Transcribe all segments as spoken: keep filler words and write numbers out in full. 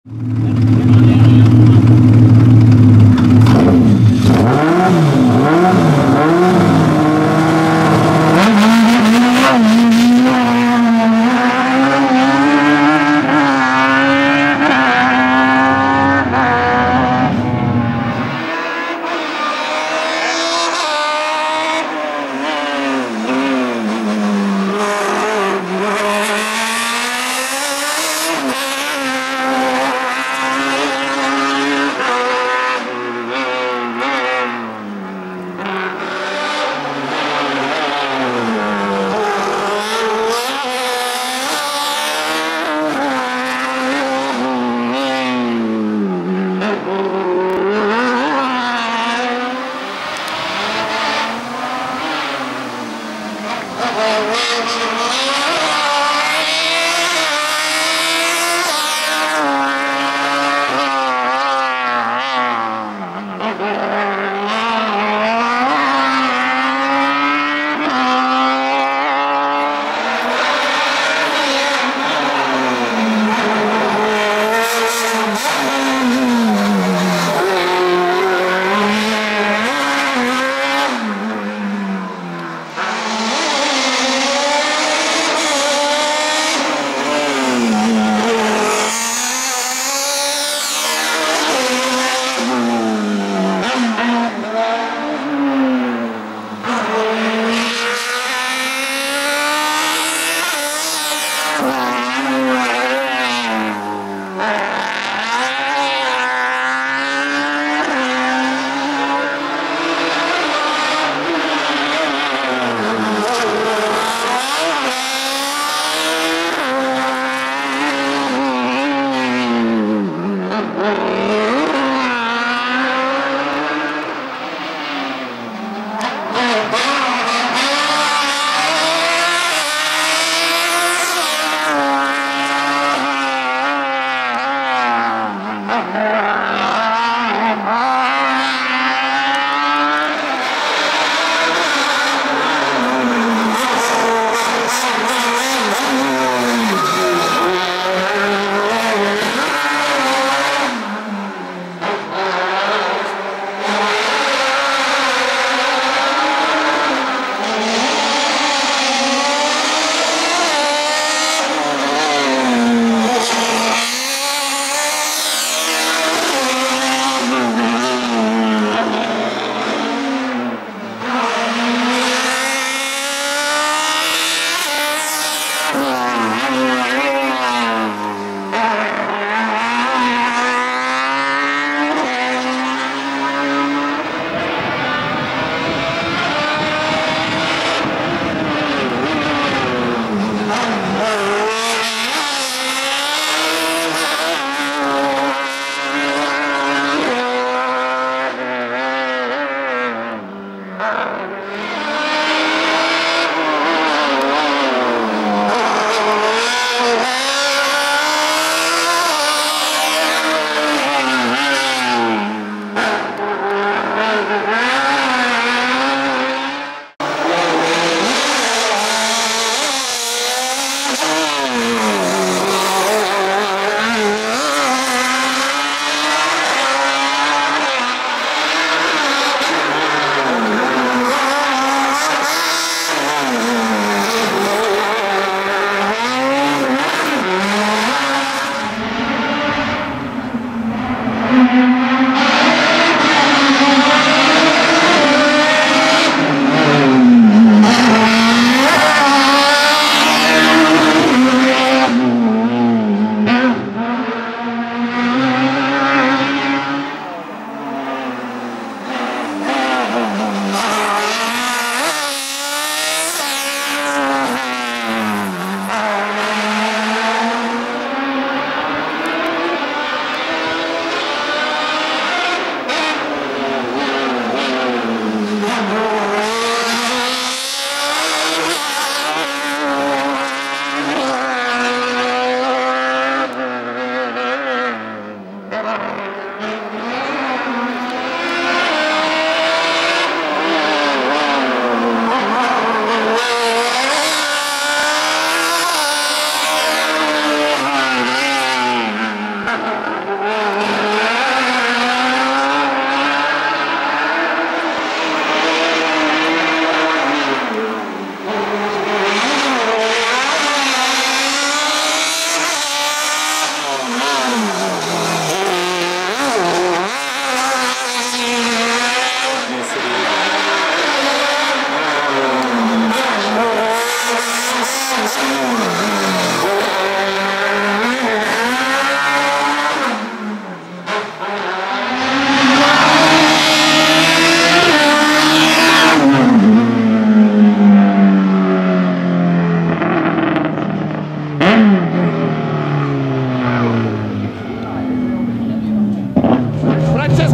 Thank you.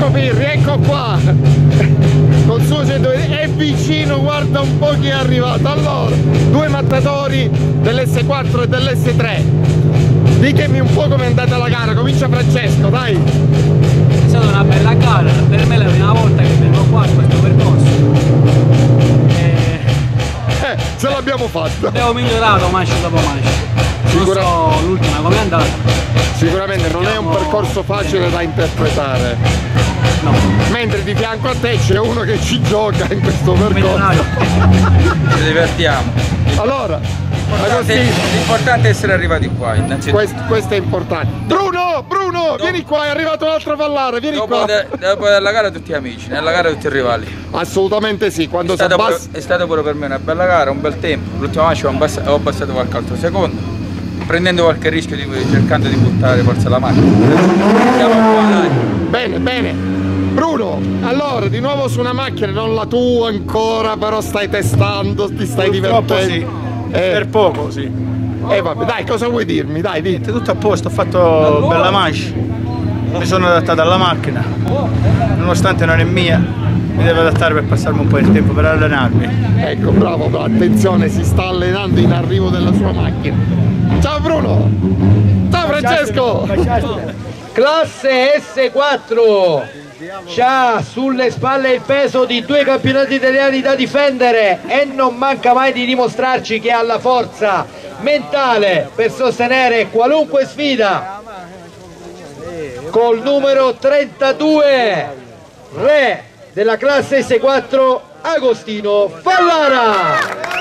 Ecco Pirri, ecco qua. Col suo centodue è vicino, guarda un po' chi è arrivato. Allora, due mattatori dell'esse quattro e dell'esse tre. Ditemi un po' com'è andata la gara, comincia Francesco, dai. È stata una bella gara, per me è la prima volta che vengo qua in questo percorso. E... Eh, ce l'abbiamo fatta. Abbiamo migliorato manche dopo manche. Sicura... Non so l'ultima com'è andata. Sicuramente non è un percorso facile da interpretare. No. Mentre di fianco a te c'è uno che ci gioca in questo percorso. Ci divertiamo. Allora, l'importante è essere arrivati qua, innanzitutto. Questo, questo è importante. Bruno, Bruno, no. Vieni qua, è arrivato un altro Vallare, vieni dopo qua. De, dopo della gara tutti amici, nella gara tutti rivali. Assolutamente sì, quando è si abbassa... È stata pure per me una bella gara, un bel tempo. L'ultima match ho abbassato, ho abbassato qualche altro secondo, prendendo qualche rischio, di, cercando di buttare forse la macchina. Siamo qua, dai. Bene, bene. Bruno, allora di nuovo su una macchina, non la tua ancora, però stai testando, ti stai Purtroppo divertendo. Sì, eh. per poco sì. E eh, vabbè, dai, cosa vuoi dirmi? Dai, dì. Tutto a posto, ho fatto bella manche, mi sono adattato alla macchina, nonostante non è mia, mi devo adattare per passarmi un po' di tempo, per allenarmi. Ecco, bravo, bravo, attenzione, si sta allenando in arrivo della sua macchina. Ciao Bruno! Ciao Francesco! Classe esse quattro! C'ha sulle spalle il peso di due campionati italiani da difendere e non manca mai di dimostrarci che ha la forza mentale per sostenere qualunque sfida. Col numero trentadue, re della classe esse quattro, Agostino Fallara.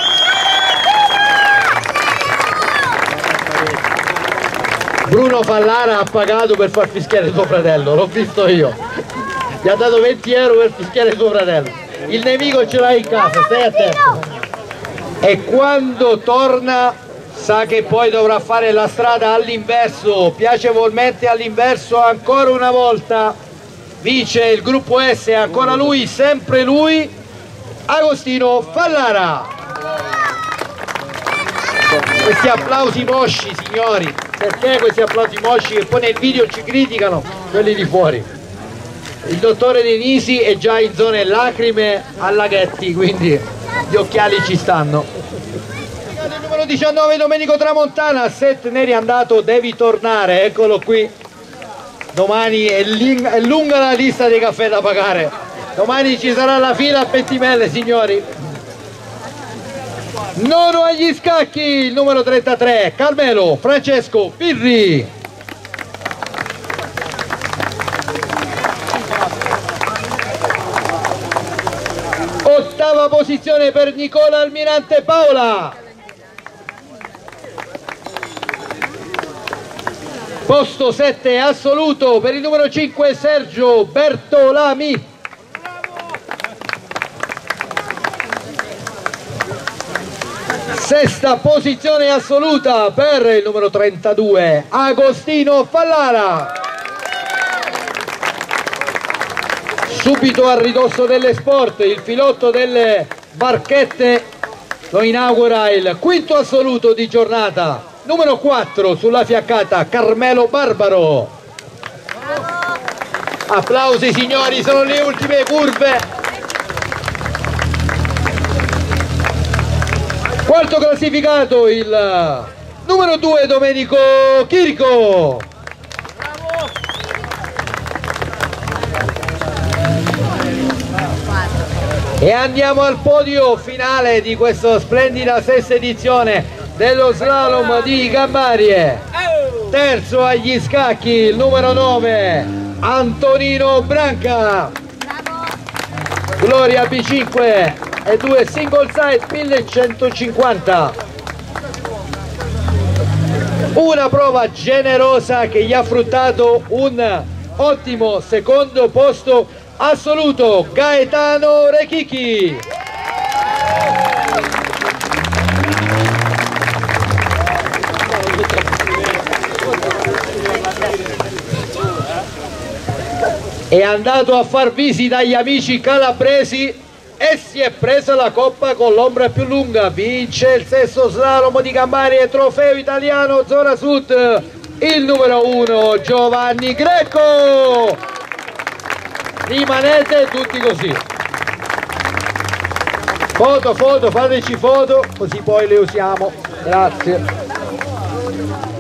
Bruno Fallara ha pagato per far fischiare suo fratello, l'ho visto io. Gli ha dato venti euro per fischiare suo fratello. Il nemico ce l'hai in casa, stai attento. E quando torna sa che poi dovrà fare la strada all'inverso, piacevolmente all'inverso ancora una volta. Vince il gruppo S, ancora lui, sempre lui, Agostino Fallara. Questi applausi mosci, signori, perché questi applausi mosci che poi nel video ci criticano quelli di fuori? Il dottore Denisi è già in zone lacrime a laghetti, quindi gli occhiali ci stanno. Il numero diciannove Domenico Tramontana, set neri andato, devi tornare, eccolo qui. Domani è, è lunga la lista dei caffè da pagare. Domani ci sarà la fila a Pentimelle, signori. Nono agli scacchi, il numero trentatré, Carmelo Francesco Pirri. Ottava posizione per Nicola Almirante Paola. Posto sette assoluto per il numero cinque Sergio Bertolami. Sesta posizione assoluta per il numero trentadue Agostino Fallara. Subito a ridosso delle sport il filotto delle barchette lo inaugura il quinto assoluto di giornata, numero quattro sulla fiaccata Carmelo Barbaro. Applausi signori, sono le ultime curve. Quarto classificato il numero due Domenico Chirico. E andiamo al podio finale di questa splendida sesta edizione dello slalom di Gambarie. Terzo agli scacchi il numero nove Antonino Branca. Gloria B cinque e due single side millecentocinquanta. Una prova generosa che gli ha fruttato un ottimo secondo posto assoluto. Gaetano Rechichi. È andato a far visita agli amici calabresi e si è presa la coppa con l'ombra più lunga. Vince il sesto slalom di Gambarie, trofeo italiano zona sud, il numero uno Giovanni Greco. rimanete tutti così. Foto, foto, fateci foto, così poi le usiamo. Grazie.